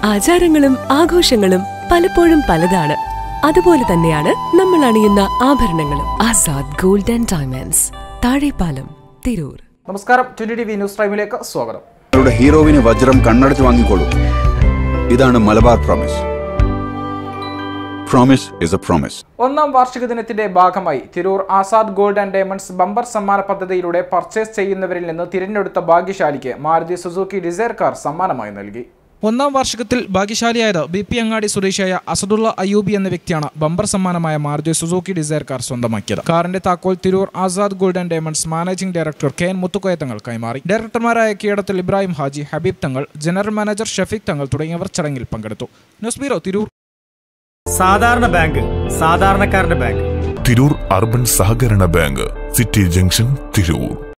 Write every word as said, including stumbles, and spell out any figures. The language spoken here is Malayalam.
ആചാരങ്ങളും ആഘോഷങ്ങളും പലപ്പോഴും പലതാണ്. അതുപോലെ തന്നെയാണ് നമ്മൾ അണിയുന്ന ആഭരണങ്ങളും. Azad gold and diamonds, Thazhepalam, Tirur. നമസ്കാരം, ട്വന്റി ടി വി ന്യൂസ് ടൈമിലേക്ക് സ്വാഗതം. ഹീറോവിന് വജ്രം കണ്ണടച്ച് വാങ്ങിക്കോളൂ. ഇതാണ് Malabar promise. Promise is a promise. ഒന്നാം വാർഷിക ദിനത്തിന്റെ ഭാഗമായി Tirur Azad gold and diamonds bumper സമ്മാന പദ്ധതിയിലൂടെ പർച്ചേസ് ചെയ്യുന്നവരിൽ നിന്ന് തിരഞ്ഞെടുത്ത ഭാഗ്യശാലിക്ക് മാരുതി സുസുക്കി ഡിസയർ കാർ സമ്മാനമായി നൽകി. ഒന്നാം വാർഷികത്തിൽ ഭാഗ്യശാലിയായത് ബി പി അങ്ങാടി സ്വദേശിയായ അസദുള്ള അയ്യൂബി എന്ന വ്യക്തിയാണ് ബമ്പർ സമ്മാനമായ മാരുതി സുസുക്കി ഡിസയർ കാർ സ്വന്തമാക്കിയത്. കാറിന്റെ താക്കോൽ Tirur Azad gold and diamonds managing director K N Muthukoya Thangal കൈമാറി. ഡയറക്ടർമാരായ കീഴടത്തിൽ ഇബ്രാഹിം ഹാജി, ഹബീബ് തങ്ങൾ, ജനറൽ മാനേജർ ഷഫീഖ് തങ്ങൾ തുടങ്ങിയവർ ചടങ്ങിൽ പങ്കെടുത്തു. News bureau, Tirur. സാധാരണ ബാങ്ക്, സാധാരണക്കാരന്റെ ബാങ്ക്. തിരൂർ അർബൻ സഹകരണ ബാങ്ക്, സിറ്റി ജംഗ്ഷൻ, തിരൂർ.